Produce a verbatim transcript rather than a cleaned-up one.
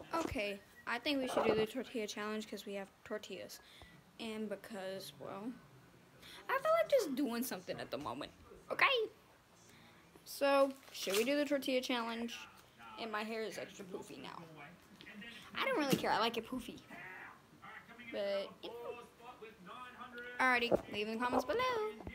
Okay, I think we should do the tortilla challenge because we have tortillas. And because, well, I feel like just doing something at the moment. Okay? So, should we do the tortilla challenge? And my hair is extra poofy now. I don't really care. I like it poofy. But, you know. Alrighty, leave in the comments below.